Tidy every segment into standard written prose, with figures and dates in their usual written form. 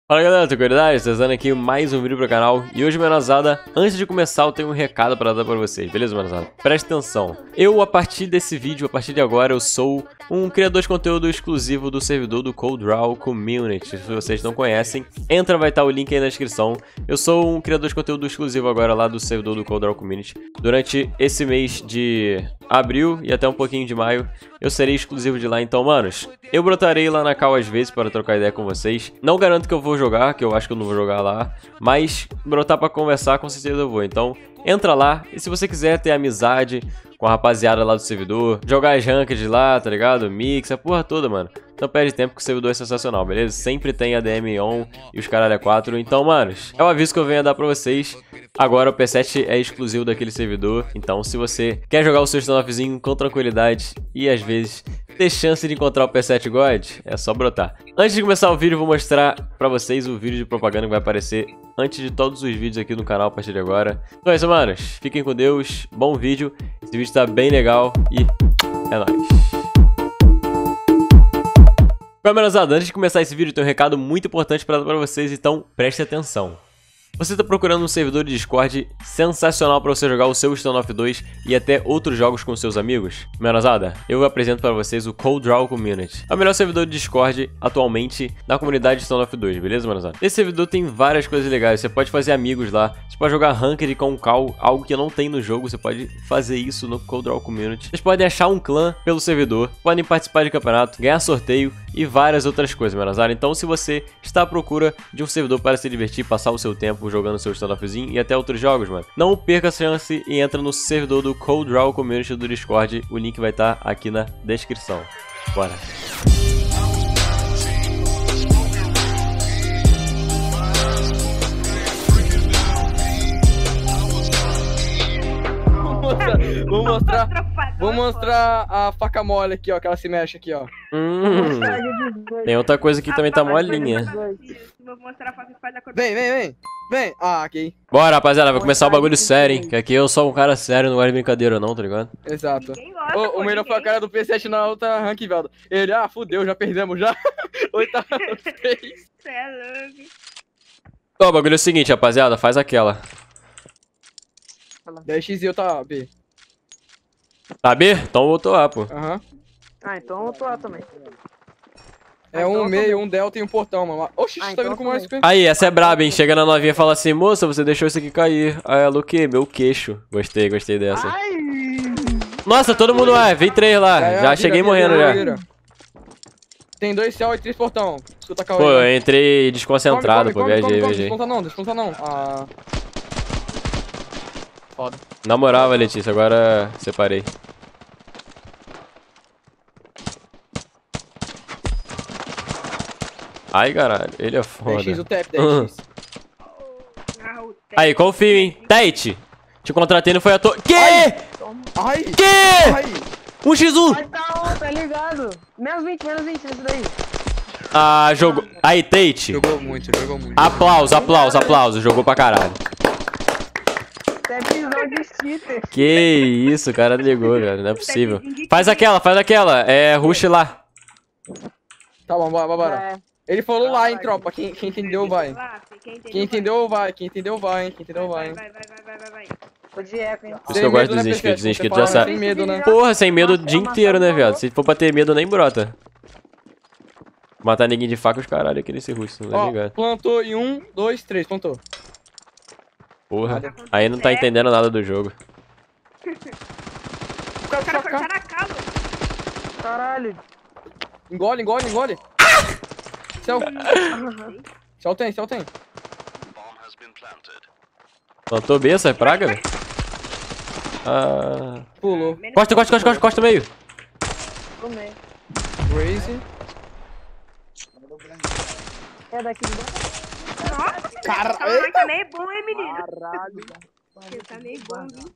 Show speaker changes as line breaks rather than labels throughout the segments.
Fala galera, tranquilidade? Trazendo aqui mais um vídeo pro canal. E hoje, manazada, antes de começar eu tenho um recado para dar pra vocês, beleza, manazada? Presta atenção. Eu, a partir desse vídeo, a partir de agora, eu sou um criador de conteúdo exclusivo do servidor do CodeRaw Community. Se vocês não conhecem, entra, vai estar o link aí na descrição. Eu sou um criador de conteúdo exclusivo agora lá do servidor do CodeRaw Community. Durante esse mês de abril e até um pouquinho de maio, eu serei exclusivo de lá. Então, manos, eu brotarei lá na call às vezes para trocar ideia com vocês. Não garanto que eu vou jogar, que eu acho que eu não vou jogar lá, mas brotar pra conversar com certeza eu vou. Então entra lá, e se você quiser ter amizade com a rapaziada lá do servidor, jogar as ranked lá, tá ligado? Mix, a porra toda, mano, não perde tempo que o servidor é sensacional, beleza? Sempre tem ADM on e os caralho é 4. Então, manos, é o aviso que eu venho a dar pra vocês. Agora o P7 é exclusivo daquele servidor, então se você quer jogar o seu standoffzinho com tranquilidade e às vezes ter chance de encontrar o P7 God, é só brotar. Antes de começar o vídeo, eu vou mostrar pra vocês o vídeo de propaganda que vai aparecer antes de todos os vídeos aqui no canal a partir de agora. Então é isso, manos. Fiquem com Deus, bom vídeo. Esse vídeo tá bem legal e é nóis. Camarada, antes de começar esse vídeo, tem um recado muito importante para dar pra vocês, então preste atenção. Você está procurando um servidor de Discord sensacional para você jogar o seu Standoff 2 e até outros jogos com seus amigos? Menosada, eu apresento para vocês o CodeRaw Community, é o melhor servidor de Discord atualmente na comunidade de Standoff 2, beleza, menosada? Esse servidor tem várias coisas legais, você pode fazer amigos lá, você pode jogar Ranked com call, algo que não tem no jogo, você pode fazer isso no CodeRaw Community. Vocês podem achar um clã pelo servidor, podem participar de campeonato, ganhar sorteio e várias outras coisas, menosada. Então se você está à procura de um servidor para se divertir, passar o seu tempo jogando seu standoffzinho e até outros jogos, mano, não perca a chance e entra no servidor do CodeRaw Community do Discord. O link vai estar aqui na descrição. Bora!
Vou mostrar a faca mole aqui, ó, que ela se mexe aqui, ó.
Tem outra coisa que também tá molinha.
Vou mostrar a faca que faz a cor.
Vem. Ah, ok.
Bora, rapaziada, vai começar o bagulho sério, hein? Que aqui eu sou um cara sério, não gosto de brincadeira não, tá ligado?
Exato.
Ninguém gosta,
O melhor foi a cara do P7 na outra rank, velho. Ele, fudeu, já perdemos já. 8 a 3.
Cê é louco.
Ó, o bagulho é o seguinte, rapaziada, faz aquela.
10x e eu tá B.
Tá B? Então eu tô A, pô.
Aham.
Ah, então eu tô lá também.
É um meio, um delta e um portão, mano. Oxi, tá
então
vindo com mais coisa.
Aí, essa é braba, hein? Chega na novinha e fala assim, moça, você deixou isso aqui cair. Aí ela, o quê? Meu queixo. Gostei dessa.
Ai!
Nossa, todo mundo vai. Vem 3 lá. Já cheguei morrendo já.
Tem 2 céu e 3 portão. Escuta a
Pô, eu entrei desconcentrado, pô. Viajei.
Desconta não. Foda.
Na moral, Letícia, agora separei. Ai, caralho, ele é foda.
10x o tap, 10x.
Aí, confio, hein. Tate, te contratei, não foi à toa. Que?
Ai!
Que? 1x1!
Vai tá ligado? Menos 20, esse daí.
Ah, jogou. Aí, Tate.
Jogou muito.
Aplauso. Jogou pra caralho.
É visão de cheater.
Que isso, o cara ligou, velho. Não é possível. Faz aquela. É, rush lá.
Tá bom, bora.
É.
Ele falou lá, hein, tropa. Quem entendeu, vai. Quem entendeu, vai.
Vai.
Tô de eco, hein.
Por isso que eu gosto dos inscritos. Os inscritos já sabem.
Sem medo, né?
Porra, sem medo o dia inteiro, né, viado? Se for pra ter medo, nem brota. Matar ninguém de faca, os caralho, aquele ser russo, não é
Ó,
ligado?
plantou em 1, 2, 3, plantou.
Porra, aí não tá entendendo nada do jogo.
O
O cara
cara
foi caracalo.
Caralho.
Engole. Céu tem.
Plantou B, essa é praga, velho? Ah...
Pulou.
Costa meio.
Tomei.
Crazy.
É daqui de dentro.
Nossa,
Caralho.
esse tá meio bom, hein, menino?
Caralho.
Ele tá meio bom, viu?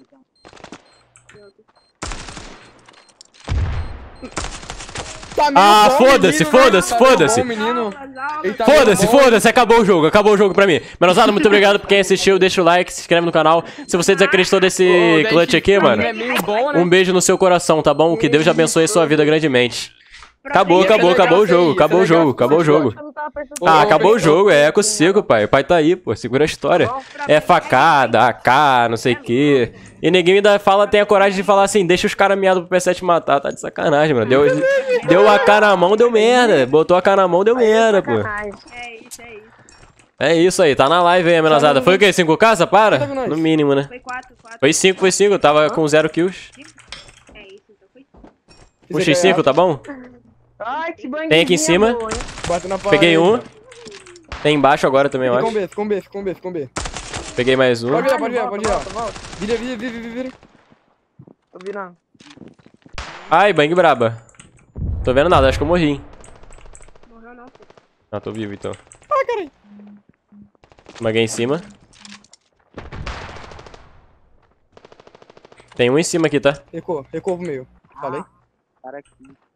Tá meio
Ah,
bom,
foda-se,
menino, né?
foda-se,
Tá meio
foda-se.
bom, menino. Ele tá
Foda-se,
meio bom.
foda-se, acabou o jogo pra mim. Menosada, muito obrigado por quem assistiu, deixa o like, se inscreve no canal. Se você desacreditou desse clutch aqui, mano,
É meio bom, né?
um beijo no seu coração, tá bom? Que Deus abençoe a sua vida grandemente. Acabou,
Essa
acabou,
é
acabou o
graça aí,
jogo,
essa
acabou
é
o jogo,
graça.
acabou o jogo.
Eu não tava prestando
Ô,
Ah,
ô,
acabou
ô,
o jogo, é com seco, pai. O pai tá aí, pô. Segura a história. É facada, AK, não sei o quê. E ninguém ainda fala, tem a coragem de falar assim, deixa os caras miados pro P7 matar. Tá de sacanagem, mano. Deu a AK na mão, deu merda. Botou a AK na mão, deu merda, pô.
Sacanagem.
É isso, é isso.
É isso aí, tá na live aí, amenazada. Foi o quê? 5K, essa para?
Tá com nós.
No mínimo, né?
Foi 4, 4.
Foi 5, tava com 0 kills.
É isso, então foi 5.
Um X5, tá bom?
Ai, que banguinha
Tem aqui em cima.
boa, hein?
Bate na
Peguei um.
parede.
Tem embaixo agora também, eu
Fica com
acho.
B, fica com B, fica com B, fica com B.
Peguei mais um.
Pode virar,
Ai,
pode virar,
volta,
pode virar.
volta, volta.
Vira, vira, vira, vira, vira.
Tô virando.
Ai, bang braba. Tô vendo nada, acho que eu morri, hein?
Morreu não, pô.
Ah, tô vivo então.
Ah, caralho.
Maguei em cima. Tem um em cima aqui, tá?
Recuou, recuou pro meio. Falei?
Cara aqui.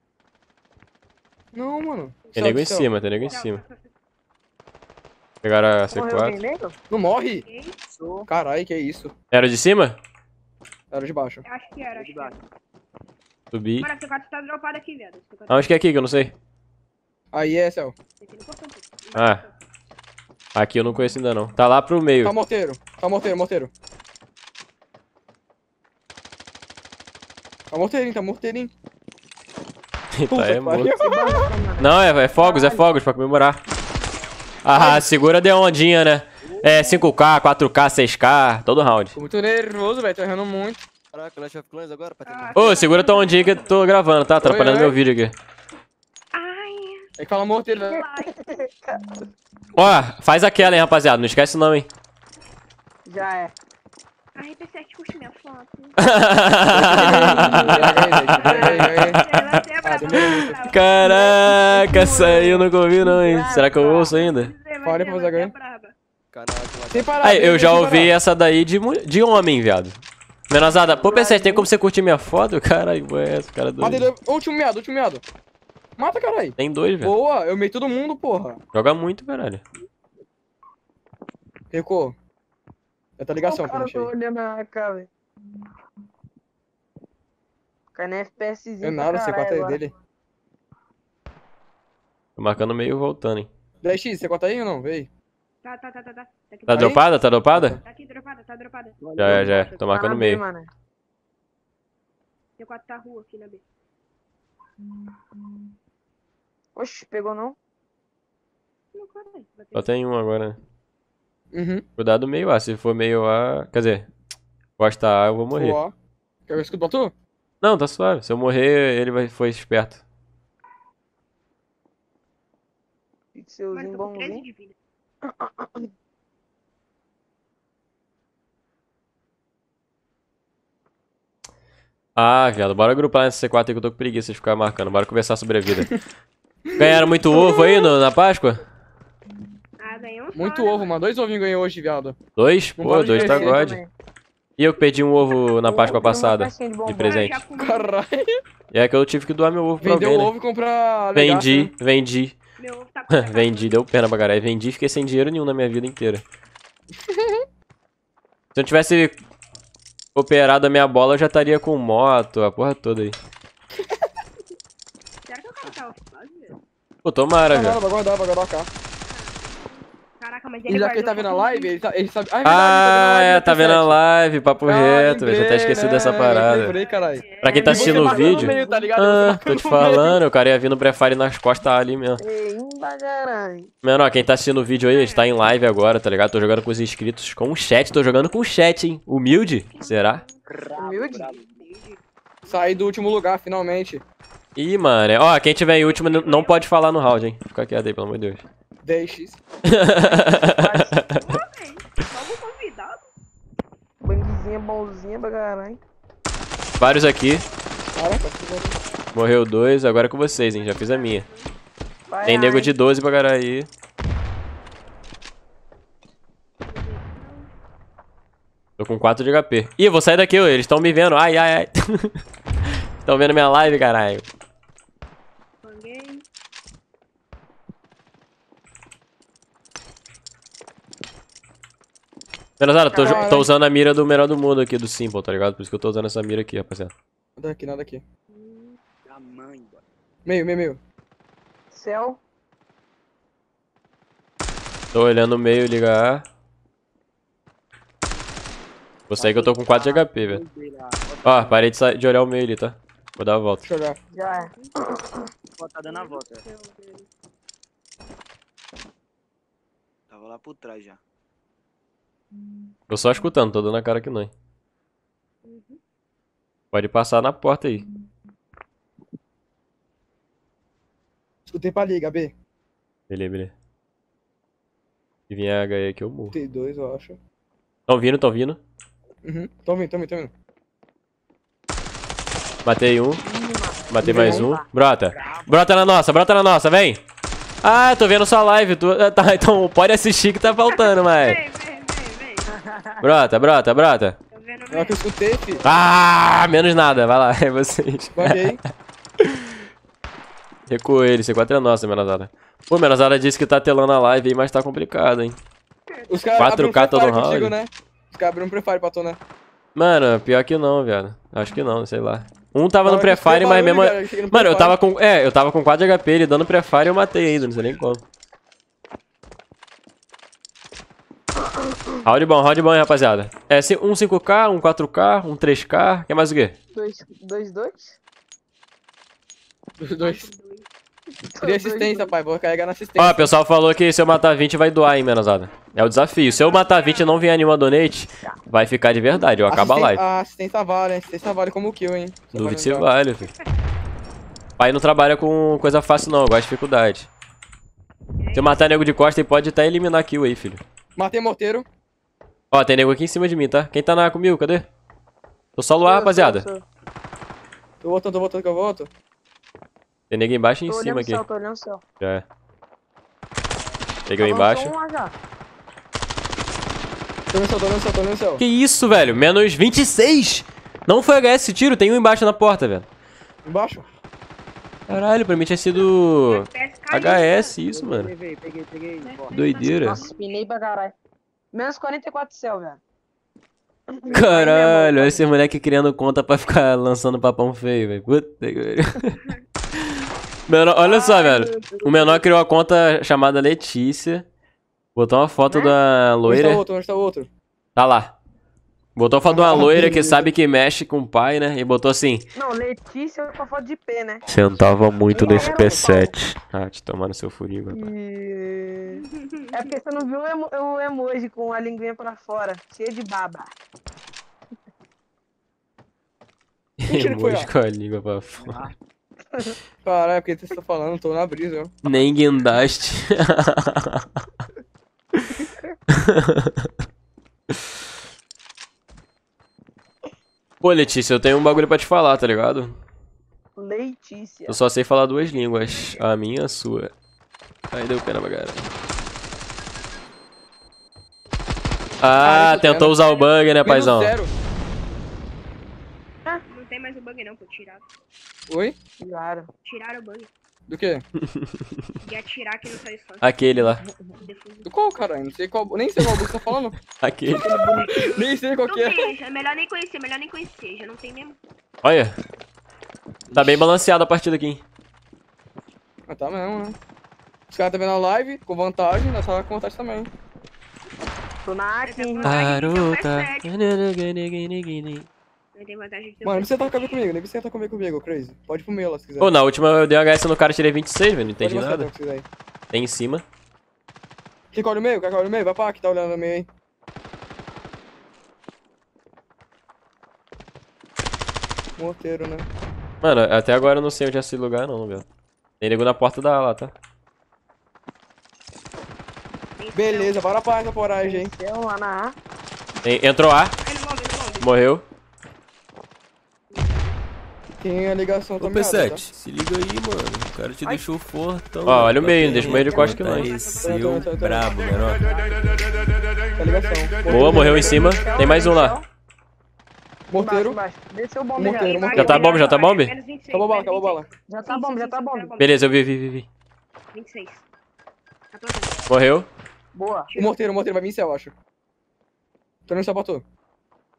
Não, mano.
Tem
Céu
nego
do
em
céu.
cima, tem nego em cima. Pegaram a
Morreu alguém
C4.
nego?
Não morre?
Ok,
Sou.
Caralho, que isso.
Era o de cima?
Era de baixo.
acho que era, acho que era.
Subi.
Mano, esse 4 tá dropado aqui, velho. Esse 4
Aonde que é aqui que eu não sei?
Aí é, céu.
aqui no portão, pô.
Ah. Aqui eu não conheço ainda não. Tá lá pro meio.
Tá morteiro. Tá morteiro, morteiro. Tá morteirinho, tá morteirinho.
Tá, é
que
morto.
pariu.
Não, é fogos pra comemorar. Ah, segura de ondinha, né? É 5K, 4K, 6K, todo round.
Tô muito nervoso, velho. Tô errando muito.
Caraca, Clash of Clans agora pra terminar.
Ô, segura tua ondinha que eu tô gravando, tá? Atrapalhando
Oi, oi.
meu vídeo aqui.
Ai,
É que fala morteiro, velho.
Ó, faz aquela, hein, rapaziada. Não esquece não, hein.
Já é.
ai, P7 curte minha foto.
Caraca, saiu, nunca ouvi não, hein. Será que eu ouço ainda?
Fale pra você agora.
Caraca,
Sem parar.
Aí, eu já
sem
ouvi
parar.
essa daí de homem, viado. Menosada, pô, P7, tem como você curtir minha foto? Caralho, boa essa, cara
Mata
doido.
ele. Último meado, último meado. Mata, caralho.
Tem dois, velho.
Boa, eu meio todo mundo, porra.
Joga muito, caralho.
Recuou. Essa ligação
O
pra
cara
gente
tô
aí.
olhando a cara, velho. Cai na FPSzinho.
É nada,
pra
C4
caralho
aí
agora.
dele.
Tô marcando meio e voltando, hein.
10x, C4 aí ou não? Vem.
Tá. Tá aqui,
Tá
Aí?
dropada? Tá dropada?
Tá aqui, dropada, tá dropada.
Já é. Tô
Tá
marcando
na
meio.
B, mano.
C4 tá rua aqui na B.
Oxi, pegou não?
Não, caralho. Bateu.
Só tem um agora, né.
Uhum.
Cuidado meio A. Se for meio A... Quer dizer, costa A eu vou morrer.
Boa. Quer ver o escudo botou?
Não, tá suave. Se eu morrer, ele foi esperto.
Mano,
Pixelzinho
tô com 13
bonzinho.
de vida.
Ah, viado, bora grupar nessa C4 aí que eu tô com preguiça de ficar marcando. Bora conversar sobre a vida. Ganharam muito ovo aí na Páscoa?
Ah, ganhou um só,
Muito
né,
ovo,
mano?
mano. 2 ovinhos ganhou hoje, viado.
Dois?
Não
Pô,
para de
2 tá
crescer
God.
Também.
E eu que perdi um ovo na Páscoa
Eu tenho uma
passada.
caixinha de
De
bombom.
presente.
Já comi.
Caralho.
E é que eu tive que doar meu ovo pra
Vendeu
alguém,
o
né?
ovo e comprar
Vendi.
Meu ovo tá com
Vendi, deu pena pra caralho. Vendi e fiquei sem dinheiro nenhum na minha vida inteira. Se eu tivesse operado a minha bola, eu já estaria com moto, a porra toda aí.
Será que o cara tá off-base, velho?
Pô, tomara, velho.
Vai guardar a cá.
Caraca, mas
E
ele
já que ele tá
guardou
vendo a
só
live, ele sabe... Ah,
Ah, é, tá vendo a
P7.
live, papo reto, eu já até
lembrei,
esqueci
né?
dessa parada.
Lembrei, caralho.
Pra quem tá
E você
assistindo o
marcou no
vídeo...
meio, tá ligado? Você
Ah,
marcou
tô te
no meio.
falando, o cara ia vir no pré-fire nas costas ali mesmo.
Eita, caralho.
Menor, quem tá assistindo o vídeo aí, a gente tá em live agora, tá ligado? Tô jogando com os inscritos, com o chat, tô jogando com o chat, hein? Humilde? Será?
Humilde?
Saí do último lugar, finalmente.
Ih, mano, ó, quem tiver em último não pode falar no round, hein? Fica quieto aí, pelo amor de Deus.
10x.
Só um convidado.
Banguizinha bonzinha pra caralho.
Vários aqui,
Caraca,
morreu 2, agora é com vocês, hein? Já fiz a minha.
Vai,
Tem nego
ai.
de 12 pra caralho aí. Tô com 4 de HP. Ih, eu vou sair daqui, ó, eles tão me vendo. Ai, ai, ai. Tão vendo minha live, caralho.
Banguei.
Menosada,
Caralho.
tô usando a mira do melhor do mundo aqui, do Simple, tá ligado? Por isso que eu tô usando essa mira aqui, rapaziada.
Nada aqui, nada aqui. Meio.
Céu.
Tô olhando o meio, liga A. Vou sair que eu tô com 4 de HP, velho. Ó, parei de olhar o meio ali, tá? Vou dar a volta.
Deixa eu olhar.
Já é.
Ó, tá dando a volta.
Céu dele.
Tava lá por trás já.
Tô só escutando, tô dando a cara que não. Pode passar na porta aí.
Escutei pra liga, B.
Beleza. Se vier H aí aqui eu morro.
Tem 2, eu acho.
Tão vindo.
Uhum. Tô vindo.
Matei um. Matei
Vem.
mais um. Brota na nossa, vem. Ah, eu tô vendo sua live. Tá, então pode assistir que tá faltando, mas.
Vem.
Brota.
Tô vendo
É o que eu escutei, filho.
Ah, menos nada, vai lá, é vocês.
Banguei.
Recuou ele, C4 é nossa, Menazada. Pô, Menazada disse que tá telando a live aí, mas tá complicado, hein.
Os caras abriram
4K todo
Prefire
round.
contigo, né? Os caras abriram Prefire pra tu, né?
Mano, pior que não, viado. Acho que não, sei lá. Um tava
Na
no
hora que eu
prefire,
escutei
mas mesmo.
barulho, velho, eu cheguei no
Mano, eu
Prefire.
tava com 4 de HP, ele dando prefire e eu matei ainda, não sei nem como. Round bom, hein, rapaziada. É um 5K, um 4K, um 3K, quer mais o quê?
2.
Os dois. Queria assistência, pai. Vou carregar na assistência.
Ó, o pessoal falou que se eu matar 20 vai doar, hein, Menazada. É o desafio. Se eu matar 20 e não vier nenhuma donate, vai ficar de verdade, ó, acaba a live.
A assistência vale, hein? Assistência vale como kill, hein? Só
Duvido
pra
se
lembrar.
vale, filho. Pai não trabalha com coisa fácil não, gosta de dificuldade. Se eu matar nego de costa, ele pode até eliminar kill aí, filho.
Matei morteiro.
Ó, tem nego aqui em cima de mim, tá? Quem tá comigo, cadê? Tô solo A, rapaziada.
Tô voltando que eu volto.
Tem nego embaixo e em
Tô
cima
olhando o
aqui.
céu, tô olhando o céu.
Já é. Peguei um embaixo.
Avançou um lá já.
Tô no céu.
Que isso, velho? Menos 26! Não foi HS esse tiro, tem um embaixo na porta, velho.
Embaixo?
Caralho, pra mim tinha sido
FPS caiu.
HS isso, mano.
Peguei. Bora.
Doideira.
Nossa, espinei pra caralho. Menos 44 céu, velho.
Caralho, olha esse moleque criando conta pra ficar lançando papão feio, velho. Puta que pariu. Menor, olha só, velho. O menor criou a conta chamada Letícia. Botou uma foto da loira.
Onde tá o outro?
Tá lá. Botou a foto de uma loira que sabe que mexe com o pai, né? E botou assim.
Não, Letícia com a foto de P, né?
Sentava muito
nesse
P7. Ah, te tomar no seu furigo, rapaz.
E... É porque você não viu o emoji com a linguinha pra fora, cheia de baba.
que ele foi,
Emoji
ó?
com a língua pra fora.
Caralho, porque você tá falando? Tô na brisa, ó.
Nem guindaste. Pô, Letícia, eu tenho um bagulho pra te falar, tá ligado?
Letícia.
Eu só sei falar 2 línguas. A minha e a sua. Aí deu pena pra galera. Ah,
isso
tentou
pena.
usar o bug, né, paizão?
Menos 0.
Não tem mais o bug não, pô. Tiraram.
Oi?
Claro.
Tiraram o bug.
Do quê?
Ia atirar que não saiu só.
Aquele lá.
Do qual, caralho? Não sei qual. Nem sei qual você tá falando.
Aquele.
Nem sei qual
Não
que é.
tem, é melhor nem conhecer. Já não tem mesmo.
Olha. Tá bem balanceada a partida aqui, hein?
Ah, tá mesmo, né? Os caras tá vendo a live com vantagem, nós tava com vantagem também.
Tô na A
Essa
aqui, hein?
vantagem de ter um
Garota.
P7. Não tem vantagem de ter um
Mano, não precisa
P7.
tacar comigo, nem precisa tacar comigo, Crazy. Pode ir pro meio lá se quiser.
Pô, na última eu dei um HS no cara e tirei 26, velho. Não entendi
Pode você,
nada.
então, se quiser.
Tem em cima.
Quem olha o meio? Quer que olha o meio? Vai pra que tá olhando no meio aí. Morteiro, né?
Mano, até agora eu não sei onde é esse lugar, não, velho. Tem nego na porta da lá, tá?
Beleza, bora pra essa poragem, hein?
Céu lá na A.
Entrou A,
Ele bomba.
morreu.
Tem a ligação
Ô
também.
P7, se liga aí, mano. O cara te deixou fortão.
Ó, olha o meio, deixa o meio de costa que não.
Pareceu brabo, menor.
Tá a ligação.
Boa, morreu em cima. Tem mais um lá.
Morteiro.
Embaixo. Desceu o bomb
Morteiro,
já.
Já tá bomb, já tá bomb?
Menos 26,
Acabou a bala,
menos
acabou a bala.
26.
Já tá bom, já tá bom.
Beleza, eu vi.
26. Tá plantando.
Morreu.
Boa.
O morteiro vai vir em céu, eu acho. Tô no céu pra tu.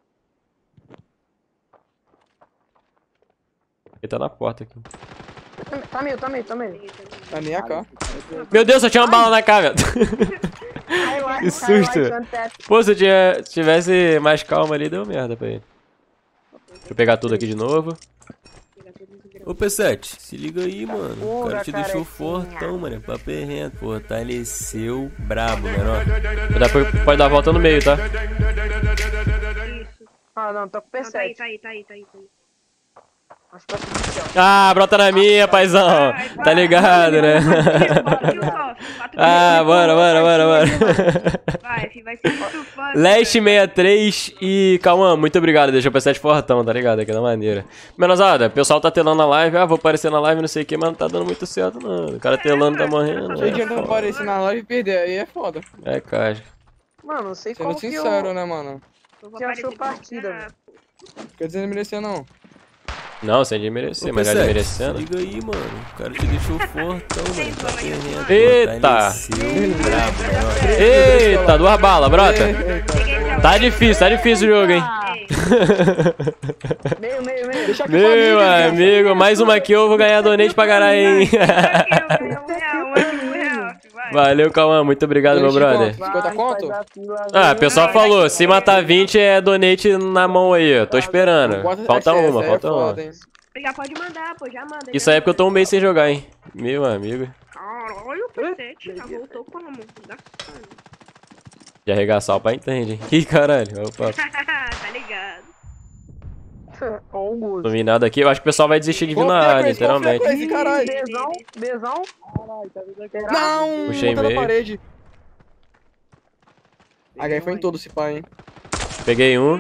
Ele tá na porta aqui.
Tá meio.
Na minha cá.
Meu Deus, só tinha uma bala na cara, velho. Que susto. Pô, se eu tivesse mais calma ali, deu merda pra ele. Deixa eu pegar tudo aqui de novo.
Ô P7, se liga aí, mano. O
Porra,
cara te deixou
carequinha.
fortão, mano. Papo é reto, fortaleceu brabo, menor.
Pode dar a volta no meio, tá?
Ah, não, tô com
Não, tá aí,
P7.
tá aí.
Acho que vai subir o céu.
Ah, brota na minha, paizão. Tá ligado, né? Ah, bora.
Vai, filho, vai ser muito fã.
Leste 63 e Cauã, muito obrigado. Deixa o P7 fortão, tá ligado? Aqui da maneira. Menosada, o pessoal tá telando na live. Ah, vou aparecer na live, não sei o que, mas não tá dando muito certo, não. O cara telando tá morrendo.
Cheio de
É,
não aparecer na live e perder, aí é foda.
é caixa.
Mano, não sei qual
Sendo
que
sincero, né, mano?
Eu vou
que achou
aparecer
partida,
pra-
Quer dizer, não merecer não.
Não, sem desmerecer,
Ô,
mas já
P7, se
desmerecendo.
liga aí, mano. O cara te deixou fortão, mano. Papo é reto,
Eita!
fortaleceu brabo, menor.
Eita, 2 balas, brota.
Peguei
Tá difícil o jogo, hein?
Meio.
Deixa aqui
Meu
família,
amigo, mais uma aqui eu vou ganhar donate pra caralho, hein? Valeu, Cauã, muito obrigado, meu brother.
50 conto?
Ah, o pessoal falou, se matar 20 é donate na mão aí, eu tô esperando. Falta uma, falta uma.
Já pode mandar, pô, já manda.
Isso aí é porque eu tô um mês sem jogar, hein? Meu amigo.
Caralho, o P7 já voltou como? Da
De arregaçar o pai entende, hein? Ih, caralho, opa.
tá ligado.
Ó o gosto.
Não vi nada aqui, eu acho que o pessoal vai desistir de vir na área, literalmente.
Esse caralho.
Bezão.
Não,
Puxei
ponta da
meio.
parede. HE foi em todo esse pai, hein.
Peguei um.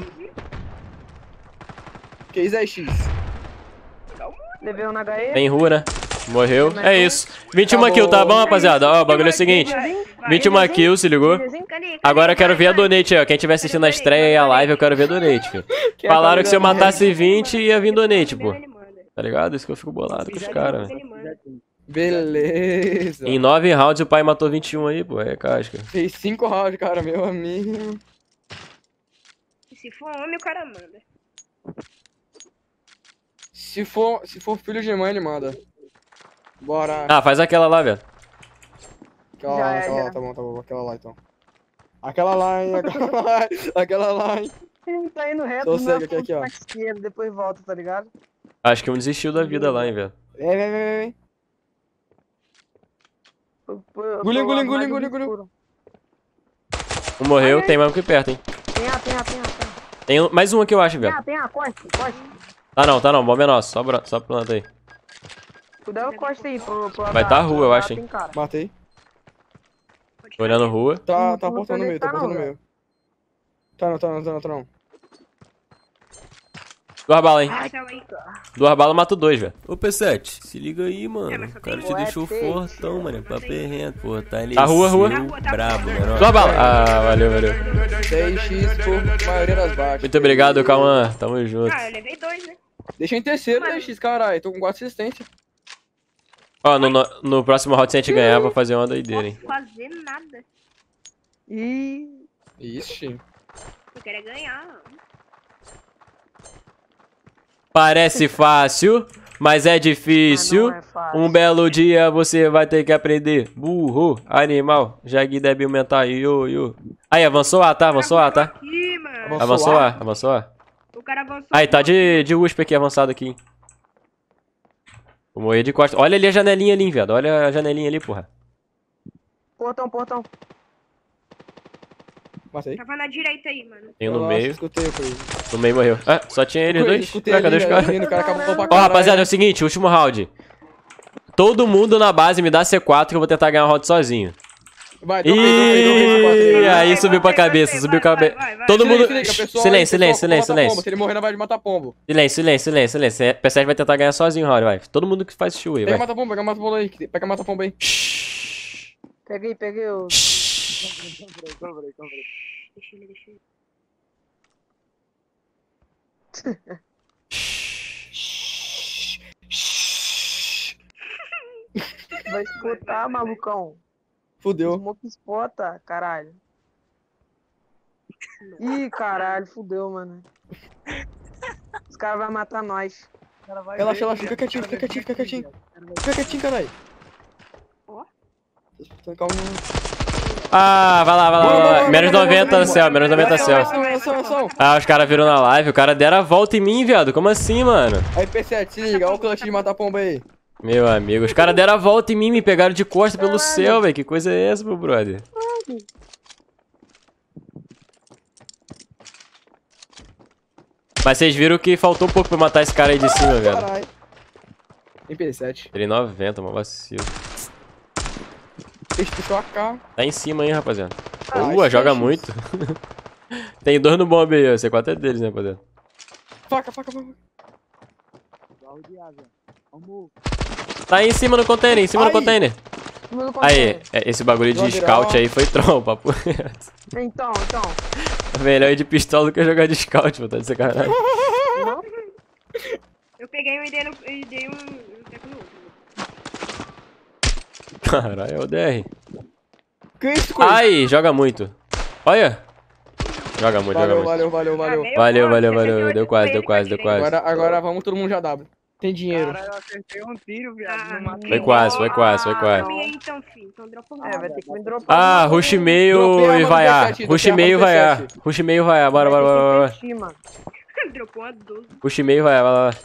Que isso é X.
Levei um na HE.
Tem rua, né? Morreu. É isso. 21 kills, tá bom, rapaziada? Ó, o bagulho é o seguinte. 21 kills, se ligou? Agora eu quero ver a donate aí, ó. Quem estiver assistindo a estreia e a live, eu quero ver a donate, filho. Falaram que se eu matasse 20 ia vir donate, pô. Tá ligado? Isso que eu fico bolado com os caras, velho.
Beleza.
Em 9 rounds o pai matou 21 aí, pô. É casca.
Fez 5 rounds, cara, meu amigo.
Se for homem, o cara manda.
Se for filho de mãe, ele manda. Bora.
Ah, faz aquela lá, velho.
Aquela
Já
lá,
é,
aquela
já.
lá, tá bom. Aquela lá, então. Aquela lá, hein, aquela lá, hein.
Ele tá indo reto,
Só
não
segue aqui, ó.
pra esquerda, depois volta, tá ligado?
Acho que um desistiu da vida lá, hein, velho.
Vem. Gulinho.
Um morreu, tem mais um aqui perto, hein. Tem mais um aqui, eu acho, velho.
Tem a costa.
Tá não, bomba é nosso. Só planta aí.
Cuidado com a costa aí, pro
Vai tá a rua, eu acho, hein.
tem cara.
Matei.
Tô olhando rua.
Tá
Não
portando no meio,
tá não,
meio. Tá não.
2 balas, hein.
Ai, céu aí.
2 balas, mato 2, velho.
Ô P7, se liga aí, mano.
mas só
O cara
tem
te
um.
deixou
Ué,
fortão, mano. Papo é reto, fortaleceu
Tá rua.
brabo, menor.
2 balas. Ah, valeu.
10x por maioria das baixas.
Muito obrigado, Cauã. Tamo junto.
Ah, eu levei 2, né?
Deixa em terceiro, 10x, caralho. Tô com 4 assistências.
Ó, no próximo round, se a gente ganhar, vou fazer uma doideira, hein.
Não posso fazer nada.
Ih,
Ixi.
Eu quero é ganhar.
Parece fácil, mas é difícil.
não é fácil.
Um belo dia você vai ter que aprender. Burro, animal, jegue débil mental, yo. Aí, avançou A, tá? Avançou A, tá?
Aqui, mano.
Avançou A.
O cara avançou.
Aí, tá de USP aqui, avançado aqui, hein. Vou morrer de costas. Olha ali a janelinha ali, viado. Olha a janelinha ali, porra.
Portão.
Matei.
Tava na direita aí, mano.
Tem um no
Nossa,
meio.
Escutei, foi.
No meio morreu. Ah, só tinha eles dois?
Escutei
Ué, cadê
ali,
os caras?
o cara acabou pra
Ó,
caralho.
rapaziada, é o seguinte, último round. Todo mundo na base me dá C4 que eu vou tentar ganhar um round sozinho.
Vai,
Ih, aí subiu pra cabeça, subiu pra cabeça. Todo mundo... Silêncio.
Se ele morrer, não vai matar pombo.
Silêncio. P7 vai tentar ganhar sozinho o round, vai. Todo mundo que faz show aí,
Pega
vai.
mata-pombo aí. Pega mata-pombo aí.
Peguei o...
Deixa ele.
Vai escutar, malucão.
Fudeu.
Smoke spota, caralho. Ih, caralho, fudeu, mano. Os caras vão matar nós.
Relaxa, relaxa, fica quietinho, fica quietinho, fica quietinho. Fica quietinho, caralho.
Ó.
Calma.
Ah, vai lá, vai lá, vai lá. Menos 90 no céu, menos 90 no céu.
Ação.
Ah, os caras viram na live, o cara deram a volta em mim, viado. Como assim, mano?
Aí, P7, se liga, olha o clutch de matar pomba aí.
Meu amigo, os caras deram a volta em mim, me pegaram de costa pelo céu, velho. Que coisa é essa, meu brother? Mas vocês viram que faltou pouco pra matar esse cara aí de cima, velho.
Caralho. Tem P7.
Ele 90, mó vacilo.
Esse puxou a K.
Tá em cima aí, rapaziada.
Ah,
Joga
esse-
muito. Tem dois no bomb aí, ó. C4 é deles, né, rapaziada?
Faca.
Tá aí em cima no container, em cima do
Ai.
container.
Meu
Aí,
container.
esse bagulho de
Lateral.
scout aí foi troll, papo.
Então.
Melhor ir de pistola do que jogar de scout, pô, tá de sacanagem.
Não?
Eu peguei e dei um teco no outro.
Caralho, é o DR.
Que isso, coisa?
Ai, joga muito. Olha. Joga muito, joga muito.
Valeu.
Valeu. Deu quase.
Agora vamos todo mundo já W. Tem dinheiro.
Caralho, eu acertei um tiro, viado. Não matei.
Foi quase.
Come aí então, filho. Então dropa o
É, vai ter que me dropar.
Ah, rush meio
Dropei a
e
mão
vai
do
A.
P7,
Rush
dropei a
meio
mão do
vai A.
P7.
Rush meio vai A. Bora.
Mano.
Dropou uma 12.
Rush meio vai A, vai lá.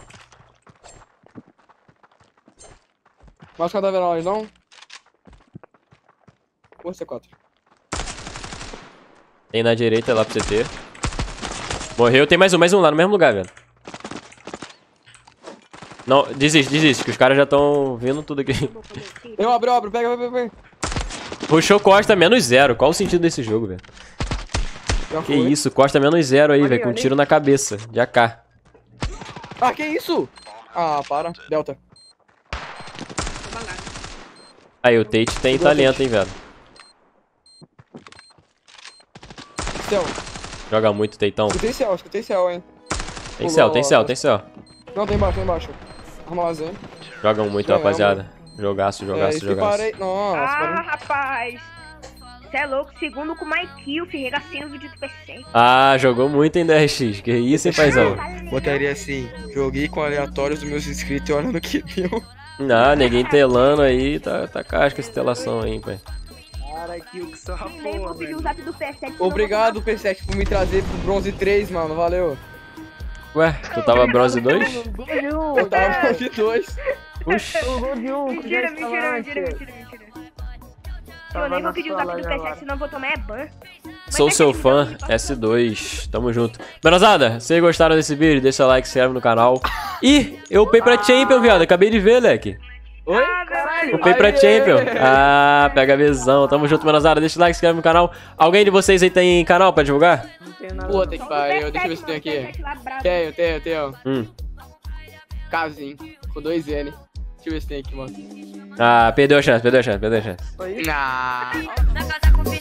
Mais cadáver lá, não? Boa, C4.
Tem na direita lá pro CT. Morreu, tem mais um lá no mesmo lugar, velho. Não, desiste, que os caras já estão vindo tudo aqui.
Acabou. Sim.
Eu abro, pega.
Puxou Costa menos 0. Qual o sentido desse jogo, velho?
Já
Que
foi.
isso, Costa menos 0 aí,
Olha,
velho, com um
olha.
tiro na cabeça, de AK.
Ah, que isso? Ah, para. Delta.
Tô balado.
Aí, o Tate tem
Pegou o
talento,
Tate.
hein, velho.
Céu.
Joga muito, Teitão.
Escutei céu, hein.
Tem
Pulou,
céu.
Não, tem embaixo. Armazém.
Jogam muito,
Ganhamos.
rapaziada. Jogaço.
Parei. Nossa,
Ah, rapaz. Você é louco. Segundo com mais kill, filho. Regacei no vídeo do PC.
Ah, jogou muito em DRX. Que isso, hein, paizão?
Botaria assim, joguei com aleatórios dos meus inscritos e olha no que deu.
Não, ninguém telando aí, tá casca essa telação aí, pai.
Cara, que só a
Nem vou
porra,
pedir o
velho.
zap do PS7. senão
Obrigado, P7, por me trazer pro bronze 3, mano. Valeu.
Ué, tu tava bronze 2?
Gol de um.
Eu tava no bronze 2.
Puxa.
Gol de um.
Mentira. Eu nem vou pedir o zap do PS7, senão eu vou tomar ban. Mas
Sou
é
seu
que
fã,
então,
S2. Tamo junto. Menosada, se vocês gostaram desse vídeo, deixa o like, se inscreve no canal. Ih, eu upei pra Champion, viado. Acabei de ver, leque.
Oi?
Ah, caralho.
Upei pra
Aê!
Champion. Ah, pega a visão. Tamo junto, menosada. Deixa o like, se inscreve no canal. Alguém de vocês aí tem canal pra divulgar?
Não tem nada.
Puta que pariu, deixa eu ver se tem aqui. Tenho. Casinho, com 2 N. Deixa eu ver se tem aqui, mano.
Ah, perdeu a chance.
Nah.
Na casa com